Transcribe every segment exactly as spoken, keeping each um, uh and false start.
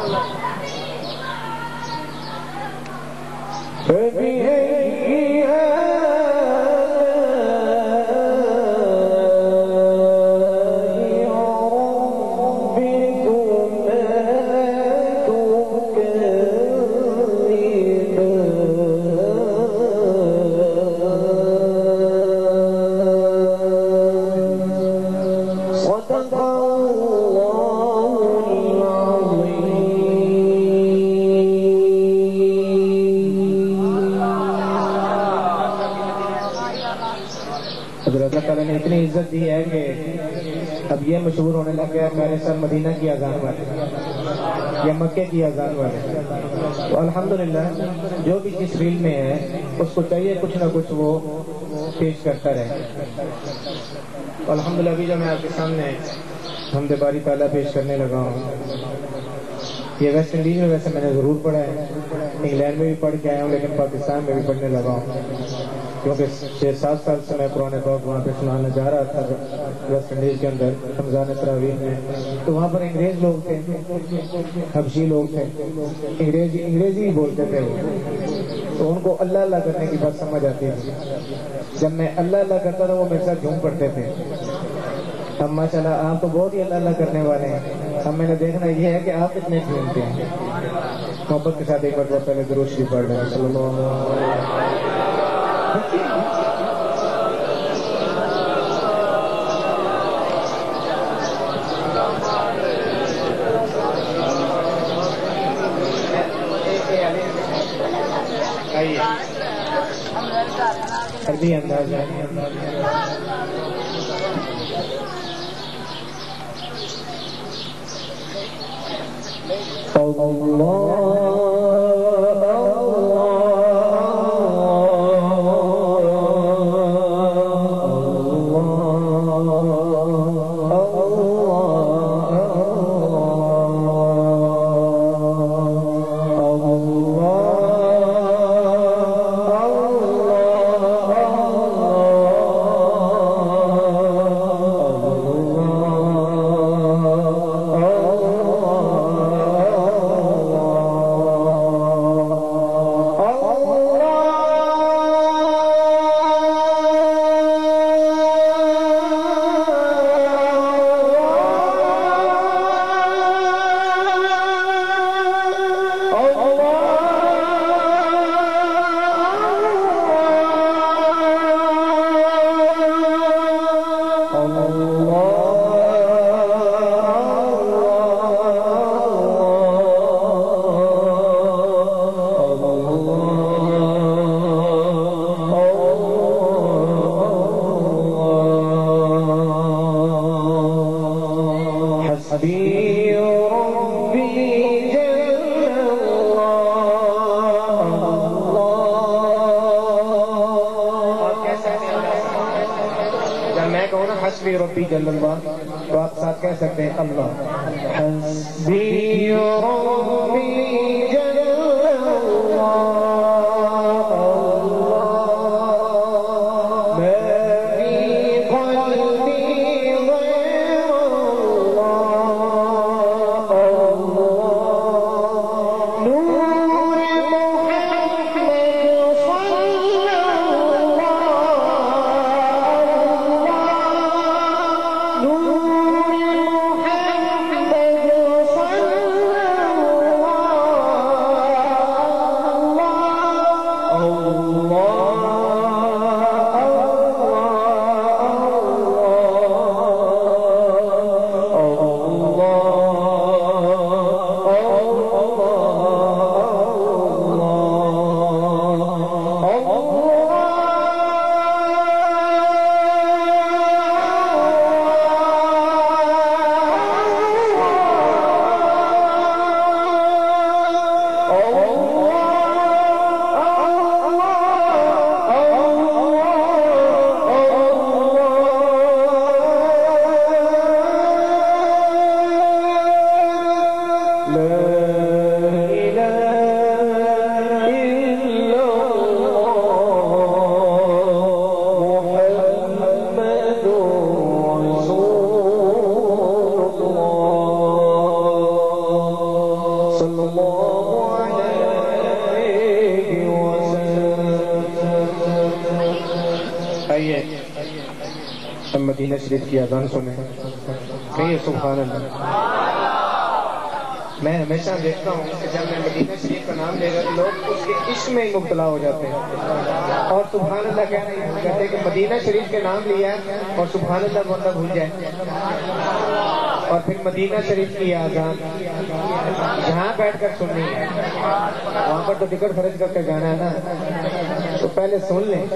अब ये मशहूर होने लग गया मेरे सर मदीना की अजान वाले या मक्के की अजान वाले। तो अल्हम्दुलिल्लाह जो भी जिस फील्ड में है उसको चाहिए कुछ ना कुछ वो पेश करता रहे। तो अल्हम्दुलिल्लाह अभी जो मैं आपके सामने हमदे बारी ताला पेश करने लगा हूँ, ये वेस्ट इंडीज में वैसे मैंने ज़रूर पढ़ा है, इंग्लैंड में भी पढ़ के आया हूँ, लेकिन पाकिस्तान में भी पढ़ने लगा हूँ क्योंकि छः सात साल से मैं पुराने पाक वहाँ पे सुनाने जा रहा था वेस्ट इंडीज के अंदर रमजान तरावीह में। तो वहाँ पर अंग्रेज लोग थे, हबशी लोग थे, अंग्रेजी अंग्रेजी ही बोलते थे वो। तो उनको अल्लाह अल्लाह करने की बात समझ आती थी। जब मैं अल्लाह अल्लाह करता था वो मेरे साथ झूम पड़ते थे। अब माशाल्लाह आप तो बहुत ही अल्लाह अल्लाह करने वाले हैं। अब मैंने देखना ये है कि आप इतने झूमते हैं। मोहब्बत के साथ एक बार पहले दुरूद शरीफ पढ़ रहे हैं सल्लल्लाहु अलैहि वसल्लम। अरबी अंदाज है। तो आप साथ कह सकते हैं अल्लाह हस्बी रब्बी آئیے ہم مدینہ شریف کی اذان سنیں، کہیے سبحان اللہ۔ میں ہمیشہ دیکھتا ہوں کہ جب میں مدینہ شریف کا نام لے رہا لوگ اس کے عشق میں ہی مبتلا ہو جاتے ہیں اور سبحان اللہ کہنا نہیں بھول جاتے کہ مدینہ شریف کے نام لیا ہے اور سبحان اللہ بندہ بھول جائے۔ اور پھر مدینہ شریف کی اذان جہاں بیٹھ کر سننی ہے، وہاں پر تو ٹکٹ خرچ کر کے جانا ہے نا، تو پہلے سن لیں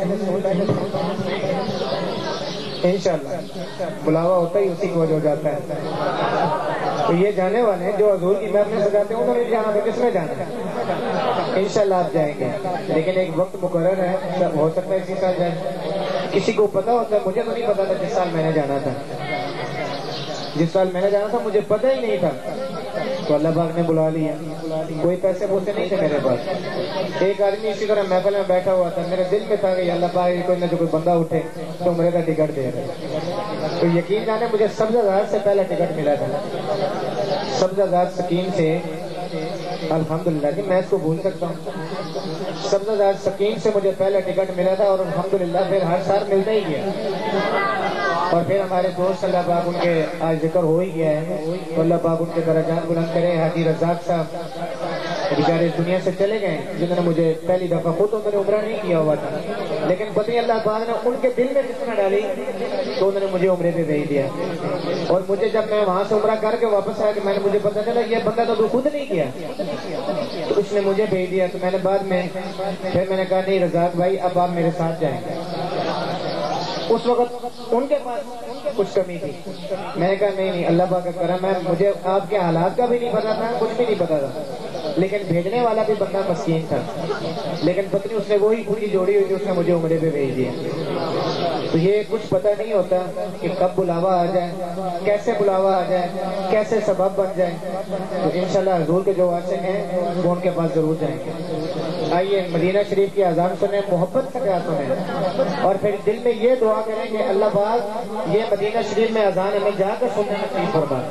انشاءاللہ بلاوا ہوتا ہی اسی کو ہو جاتا ہے۔ تو یہ جانے والے ہیں جو حضور کی محفل سجاتے ہیں، انہوں نے جانا تھا، کس میں جانا ہے؟ انشاءاللہ آپ جائیں گے، لیکن ایک وقت مقرر ہے، ہو سکتا ہے اسی سال جائیں۔ کسی کو پتا ہوتا ہے، مجھے تو نہیں پتا تھا جس سال میں نے جانا تھا، جس سال میں نے جانا تھا مجھے پتہ ہی نہیں تھا، تو اللہ پاک نے بلا لیا۔ کوئی پیسے پوسے نہیں تھے میرے پاس، ایک آدمی اسی طرح محفل میں بیٹھا ہوا تھا، میرے دل میں تھا کہ اللہ پاک کوئی نہ کوئی بندہ اٹھے تو عمرے کا ٹکٹ دے رہے، تو یقین جانے مجھے سبزہ زاد سے پہلا ٹکٹ ملا تھا، سبزہ زاد سکیم سے، الحمدللہ کہ میں اس کو بھول سکتا ہوں، سبزہ زاد سکیم سے مجھے پہلا ٹکٹ ملا تھا اور الحمدللہ پھر ہر سال ملتا ہی گیا۔ اور پھر ہمارے دوست اللہ پاک ان کے آج ذکر ہو ہی گیا ہے، تو اللہ پاک ان کے درجات بلند کرے۔ حاجی رزاق صاحب بیچارے اس دنیا سے چلے گئے، جنہوں نے مجھے پہلی دفعہ، خود انہوں نے عمرہ نہیں کیا ہوا تھا، لیکن پتہ نہیں اللہ پاک نے ان کے دل میں کتنا ڈالی تو انہوں نے مجھے عمرے پہ بھیج دیا۔ اور مجھے جب میں وہاں سے عمرہ کر کے واپس آیا کہ میں نے مجھے پتہ چلا یہ بندہ تو خود نہیں کیا، تو اس نے مجھے بھیج دیا، تو میں نے بعد میں پھر میں نے کہا نہیں رزاق بھائی اب آپ میرے ساتھ جائیں گے۔ اس وقت ان کے پاس کچھ کمی تھی، میں نے کہا نہیں نہیں اللہ پاک کا کرم ہے، مجھے آپ کے حالات کا بھی نہیں پتا تھا، کچھ بھی نہیں پتا تھا، لیکن بھیجنے والا بھی بندہ مسکین تھا، لیکن پتنی اس نے وہی پوری جوڑی ہوئی تھی، اس نے مجھے عمرے پہ بھیج دیا۔ تو یہ کچھ پتہ نہیں ہوتا کہ کب بلاوا آ جائے، کیسے بلاوا آ جائے، کیسے سبب بن جائے، تو انشاءاللہ حضور کے جو عاشق ہیں وہ ان کے پاس ضرور جائیں گے۔ آئیے مدینہ شریف کی اذان سنیں، محبت سے سنیں، اور پھر دل میں یہ دعا کریں کہ اللہ پاک یہ مدینہ شریف میں اذان ہمیں جا کر سننے نصیب فرما۔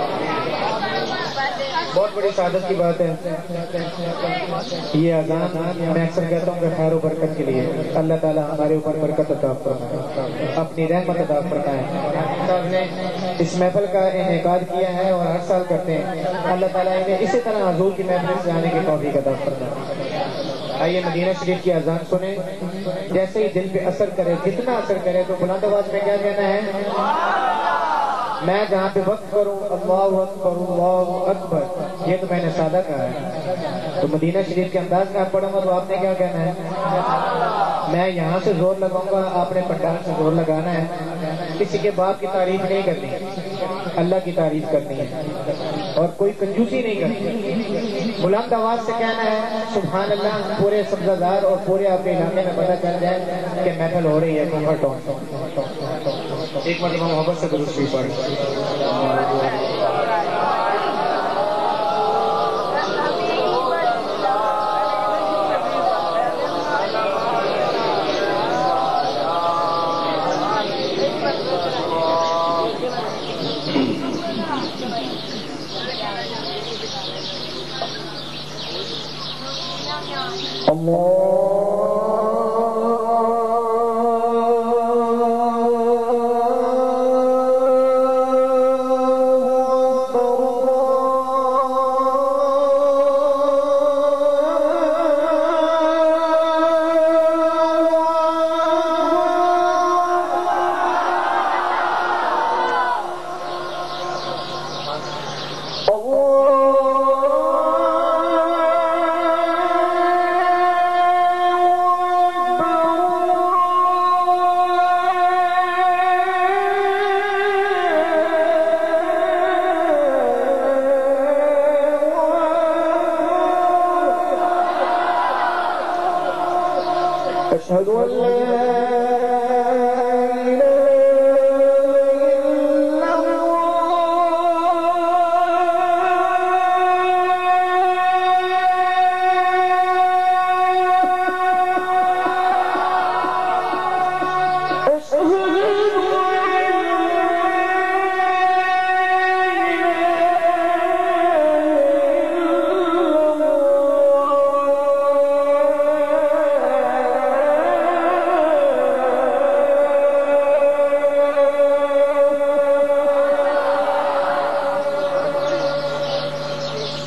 بہت بڑی سعادت کی بات ہے یہ اذان، میں اکثر کہتا ہوں کہ خیر و برکت کے لیے، اللہ تعالیٰ ہمارے اوپر برکت عطا فرمائے، اپنی رحمت عطا فرمائے۔ صاحب نے اس محفل کا انعقاد کیا ہے اور ہر سال کرتے ہیں، اللہ تعالیٰ انہیں اسی طرح حضور کی محفل سے آنے کی توفیق عطا فرمائے۔ آئیے مدینہ شریف کی اذان سنیں، جیسے ہی دل پہ اثر کرے، جتنا اثر کرے، تو بلند آواز میں کیا کہنا ہے؟ میں جہاں پہ وقت کروں اللہ اکبر اللہ اکبر، یہ تو میں نے سادہ کہا ہے، تو مدینہ شریف کے انداز میں آپ پڑھوں گا تو آپ نے کیا کہنا ہے؟ میں یہاں سے زور لگاؤں گا، آپ نے پنڈال سے زور لگانا ہے، کسی کے باپ کی تعریف نہیں کرنی، اللہ کی تعریف کرنی ہے، اور کوئی کنجوسی نہیں کرنی، بلند آواز سے کہنا ہے سبحان اللہ، پورے سبزہ زار اور پورے آپ کے علاقے میں پتہ چل جائے کہ محفل ہو رہی ہے کمفرٹ ٹون۔ ایک مرتبہ محبت سے درود شریف پڑھ۔ أشهد أن لا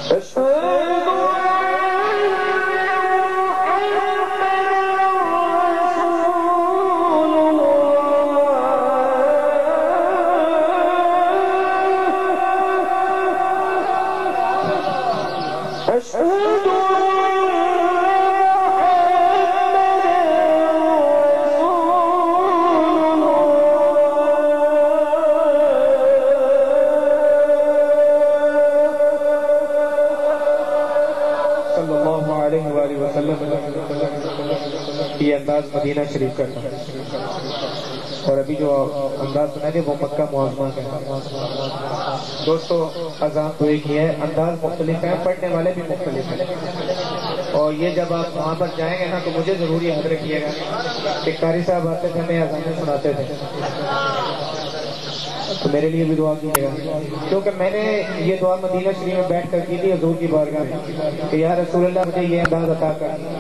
یہ انداز مدینہ شریف کا تھا، اور ابھی جو انداز سنا تھے وہ مکہ معظمہ کا ہے۔ دوستو اذان تو ایک ہی ہے، انداز مختلف ہے، پڑھنے والے بھی مختلف ہیں، اور یہ جب آپ وہاں پر جائیں گے نا تو مجھے ضرور یاد رکھیے گا کہ قاری صاحب آتے تھے، ہمیں اذانیں سناتے تھے، تو میرے لیے بھی دعا کیجیے گا، کیونکہ میں نے یہ دعا مدینہ شریف میں بیٹھ کر کی تھی حضور کی بارگاہ میں کہ یا رسول اللہ مجھے یہ انداز عطا کر۔